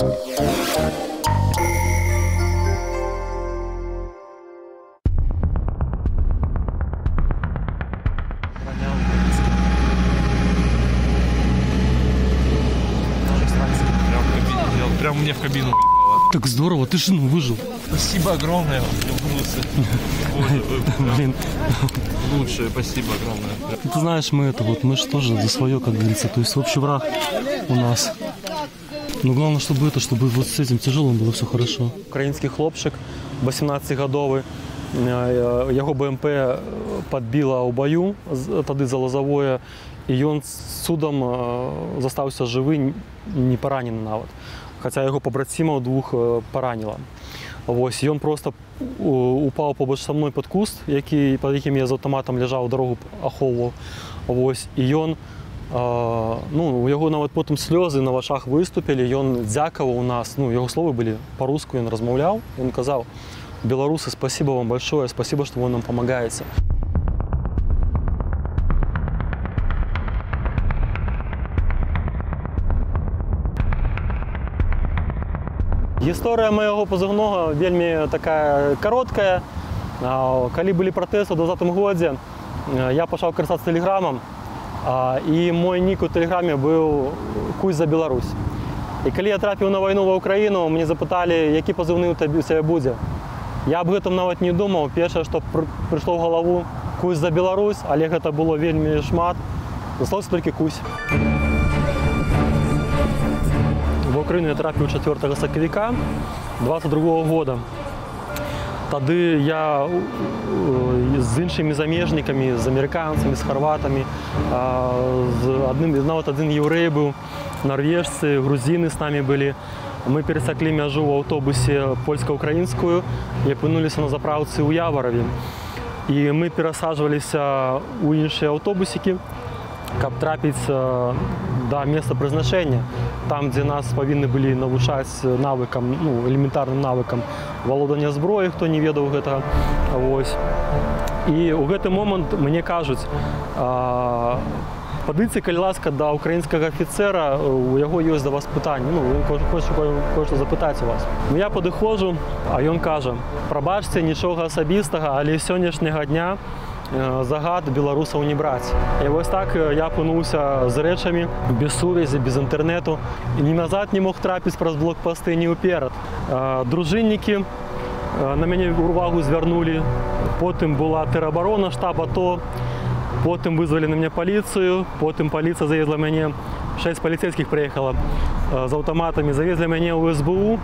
Прям мне в кабину. Так здорово, ты же выжил. Спасибо огромное. Блин. Лучшее, спасибо огромное. Ты знаешь, мы же тоже за свое, как говорится. То есть общий враг у нас. Но главное, чтобы вот с этим тяжелым было все хорошо. Украинский хлопчик, 18-годовый. Його БМП підбила у бою, тоді за Лозовое, і він судом залишився живий, не поранений навіть. Хоча його побратимів двох поранило. Ось, і він просто упав побач со мною під куст, під яким я з автоматом лежав, дорогу оховував. Ось, і він, у його навіть потім сльози на очах виступили, і він дякував у нас, його слова були по-русски, він розмовляв, він казав: «Белорусы, спасибо вам большое, спасибо, что вы нам помогаете». История моего позывного вельми такая короткая. Когда были протесты в 2020 году, я пошел користатися телеграмом, и мой ник у телеграме был «Кусь за Беларусь». И когда я трапил на войну в Украину, мне запитали, які позывные у тебе буде. Я об этом навіть не думав. Перше, що прийшло в голову, «Кусь за Білорусь», але це було вельми шмат. Залишився тільки «Кусь». В Україну я трапив 4 сакавіка 22 року. Тоді я з іншими заміжниками, з американцями, з хорватами, навіть один єврей був, норвежці, грузини з нами були. Мы пересекли межу в автобусе польско-украинскую и опинулись на заправці у Яворові. И мы пересаживались у іншие автобусики, как трапить до места призначения, там, где нас повинны были навчать навыкам, элементарным навыкам володання зброї, хто не ведав этого. Ось. І у гэты момент мне кажуть: «Подійдіть, калі ласка, до українського офіцера, у його є до вас питання, він хоче кое-що запитати у вас». Я підходжу, а він каже: «Пробачте, нічого особистого, але з сьогоднішнього дня загад білорусів не брати». І ось так я опинився з речами, без сувязі, без інтернету. І ні назад не мог трапити про блокпости, ні вперед. Дружинники на мене увагу звернули, потім була тероборона, штаб АТО. Потім визвали на мене поліцію, потім поліція завезла мене, 6 поліцейських приїхало з автоматами, завезли мене у СБУ,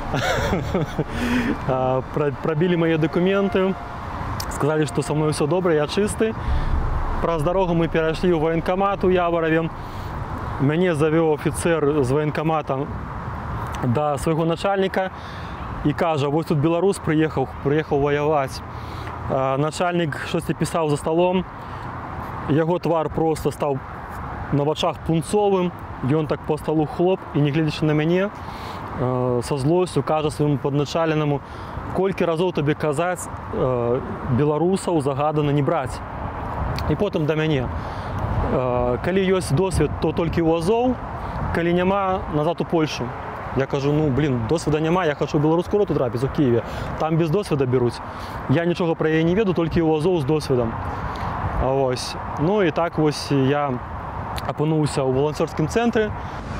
пробили мої документи, сказали, що со мною все добре, я чистий. Про дорогу ми перейшли у воєнкомат у Яворові. Мене завів офіцер з воєнкомата до свого начальника і каже: «Ось тут білорус приїхав воювати». Начальник щось писав за столом. Його твар просто став на очах пунцовим, і він так по столу хлоп, і не глядячи на мене, со злостю каже своєму подначаленому: «Кілька разів тобі казати, білорусів загадано не брати». І потім до мене: «Коли є досвід, то тільки у Азов, коли нема, назад у Польщу». Я кажу: досвіду нема, я хочу в білоруську роту трапити у Києві, там без досвіду беруть. Я нічого про її не веду, тільки у Азов з досвідом. Ось. І так ось я опинився у волонтерському центрі.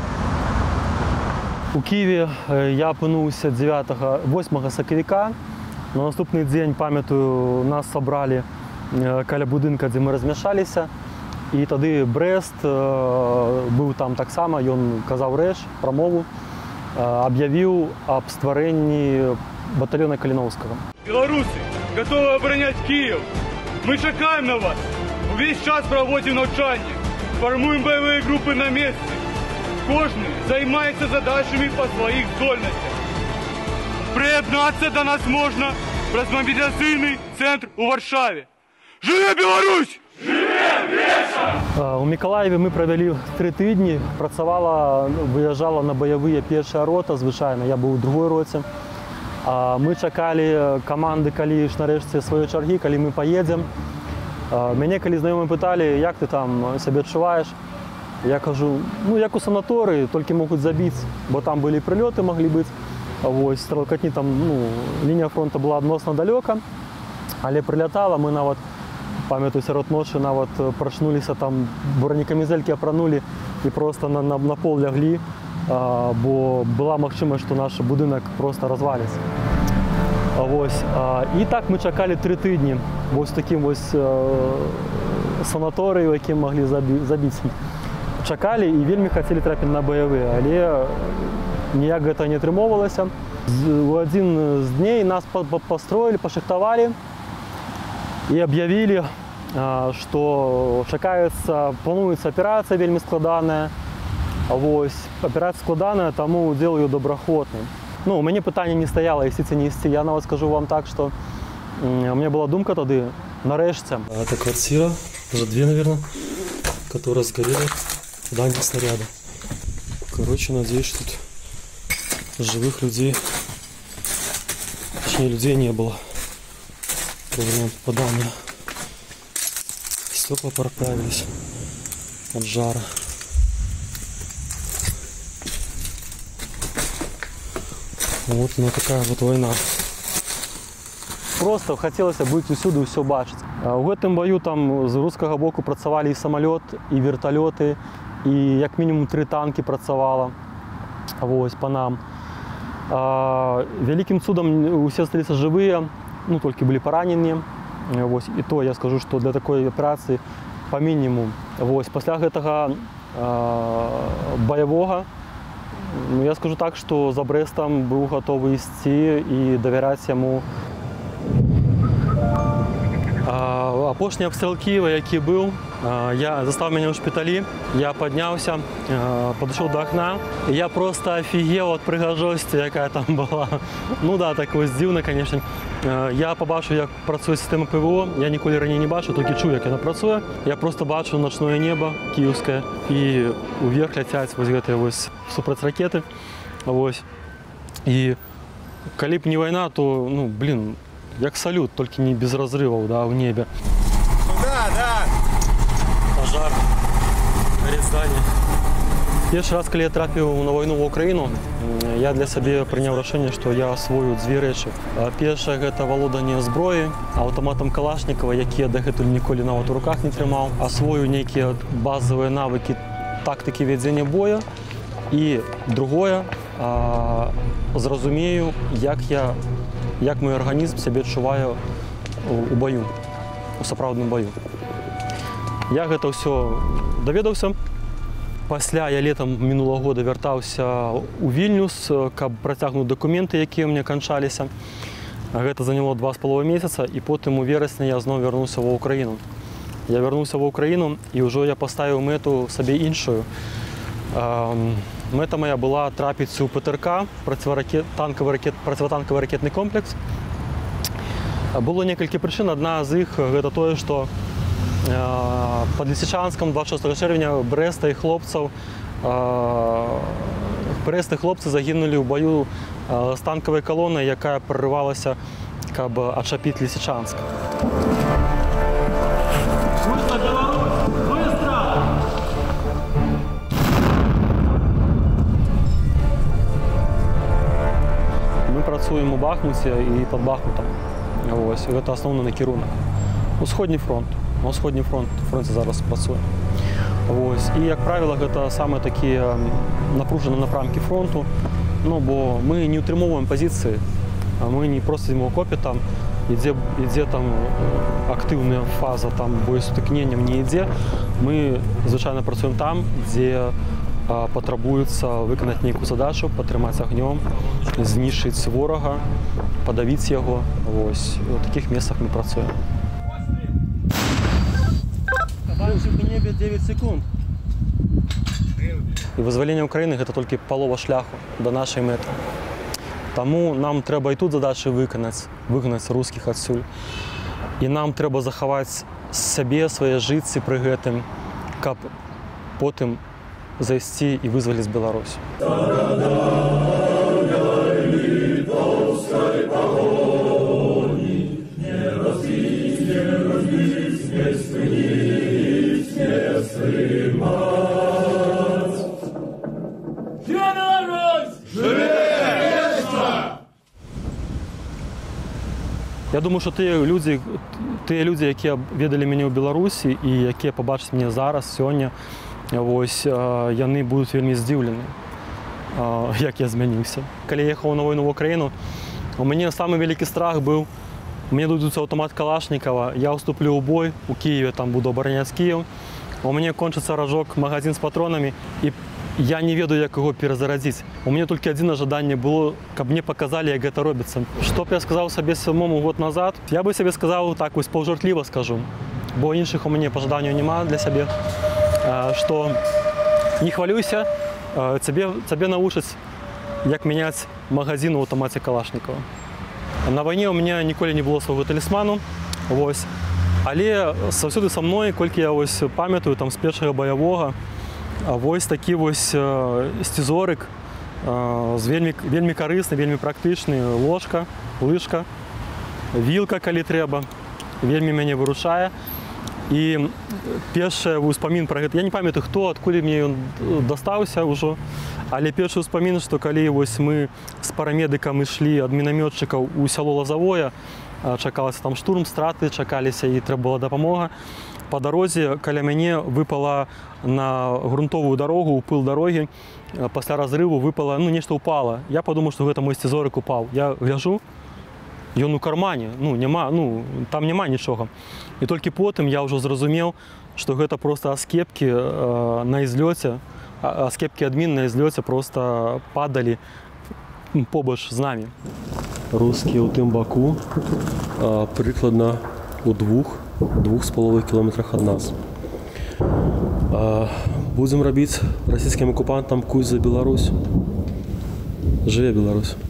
У Києві я опинився 8 сакавіка. На наступний день, пам'ятаю, нас зібрали біля будинку, де ми розміщалися. І тоді Брест був там так само, він казав реч, промову, об'явив об створенні батальйону Калиновського. Білоруси готові обороняти Київ. Мы чекаем на вас. Весь час проводим навчання. Формуем бойові групи на місці. Кожен займається задачами по своїх здольностях. Приєднатися до нас можна через мобілізаційний центр у Варшаві. Живе Білорусь! Живе Веша! У Миколаєві ми провели 3 тижні. Виїжджала на бойові перша рота, звичайно, я був у другій роті. Ми чекали команди, коли ж нарешті свої черги, коли ми поїдемо. Мене коли знайомі питали, як ти там себе відчуваєш, Я кажу, ну як у санаторії, тільки можуть забити, бо там були прильоти, могли бути. Ось, стрілкотні там, ну, лінія фронту була відносно далека, але прилітала, ми навіть, пам'ятаю, серед ночі навіть прочнулися, там бронекамізельки опранули і просто на пол лягли, бо була можливість, що наш будинок просто розвалиться. Ось, і так ми чекали 3 тижні ось таким ось санаторію, яким могли забити. Чекали і вельми хотіли трапити на бойові, але ніяк це не отримувалося. В один з днів нас построили, пошахтовали і об'явили, що чекається, планується операція вельми складана. Ось, операція складана, тому роблю доброохотно. Ну, у мене питання не стояло, якщо це нести. Я навіть скажу вам так, що у мене була думка тоді, нарешті. Це квартира, вже 2, мабуть, яка згоріла в дані снаряди. Коротше, надіюсь, що тут живих людей, точнее, людей не было во время попадания. Стекла проплавились от жара. Вот она такая вот война. Просто хотілося бути усюди, все бачити. У цьому бою там з руського боку працювали і самоліт, і вертольоти, і як мінімум 3 танки працювало. Ось, по нам. Великим чудом усі залишилися живі, ну, тільки були поранені. Ось, і то я скажу, що для такої операції по мінімуму. Ось, після цього бойового, ну, я скажу так, що за Брестом був готовий йти і довіряти йому. Опошній обстріл Києва, який був, я застав мене у шпиталі, я піднявся, підійшов до окна, і я просто офігел від пригожості, яка там була. Ну так, так ось дивно, звісно. Я побачив, як працює система ПВО, я ніколи раніше не бачив, тільки чув, як вона працює. Я просто бачив ночне небо київське, і вверх летять ось ці ось супроцракети. Ось. І коли б не війна, то, ну, блін, як салют, тільки не без розривів, да, в небі. Да. Пожар, горить здання. Перший раз, коли я трапив на війну в Україну, я для себе прийняв рішення, що я освою 2 речі. Перше – це володіння зброєю, автоматом Калашникова, який я дотепер ніколи навіть у руках не тримав. Освою деякі базові навики тактики ведення бою. І друге – зрозумію, як мій організм себе відчуває у бою, у справжньому бою. Я це все довідався. Після я літом минулого року вертався у Вільнюс, щоб протягнути документи, які у мене кончалися. Це зайняло 2,5 місяці, і потім у вересні я знову повернувся в Україну. Я повернувся в Україну, і вже я поставив мету собі іншою. Мета моя була трапити у ПТРК, противотанковий ракетний комплекс. Було кілька причин. Одна з них – це те, що під Лисичанськом 26 червня Брест і хлопці загинули в бою з танковою колоною, яка проривалася, щоб відчепити Лисичанськ. Ми працюємо у Бахмуті і під Бахмутом. Ось, і це основний накерунок. Східний фронт. На Східний фронт зараз працює. Ось. І, як правило, це саме такі напружені напрямки фронту, ну, бо ми не утримуємо позиції, а ми не просто в окопі, там, іде там активна фаза там, боєстикнення, не йде. Ми, звичайно, працюємо там, де потребується виконати якусь задачу, потримати огнем, знищити ворога, подавити його. Ось. У таких місцях ми працюємо. В небі 9 секунд. І визволення України – це тільки полова шляху до нашої мети. Тому нам треба і тут задачі вигнати русських відсюди. І нам треба заховати себе, своє життя при цьому, щоб потім зайти і визволити Білорусь. Не спинись, не стримай. Я думаю, що ті люди, які віддали мене у Білорусі і які побачать мене зараз, сьогодні, ось, вони будуть вельми здивлені, як я змінився. Коли я їхав на війну в Україну, у мене самий великий страх був, мені дадуть автомат Калашникова, я вступлю у бой у Києві, там буду обороняти Київ, у мене кончиться рожок, магазин з патронами, і я не ведаю, як його перезарядити. У мене тільки одне ожидання було, щоб мені показали, як це робиться. Що б я сказав собі самому год назад? Я би собі сказав, так ось повжартливо скажу, бо інших у мене пожадань немає для себе, що не хвалюйся, тебе научать, як міняти магазин у автоматі Калашникова. На війні у мене ніколи не було свого талісману, ось. Але завжди со мною, тільки я ось пам'ятаю там, з першого бойового, ось такий ось стізорик, вельми корисний, вельми практичний, ложка, лижка, вілка, коли треба, вельми мене виручає. І перший успомін про це, я не пам'ятаю, хто, відкуди мені він достався вже, але перший успомін, що коли ось ми з парамедиками йшли від мінометчиків у село Лозовое, чекалося там штурм, страти чекалися і треба була допомога. По дорозі каля мене випала на ґрунтову дорогу, у пил дороги, після розриву випало, нечто упало. Я подумав, що це мій стізорик упав. Я гляжу, і він у кармані, там нема нічого. І тільки потім я вже зрозумів, що це просто оскепки на зльоті, оскепки адмін на зльоті просто падали побач з нами. Русські у тим боку прикладно у 2,5 кілометрах від нас. Будемо робити російським окупантам кусь за Білорусь. Живе Білорусь!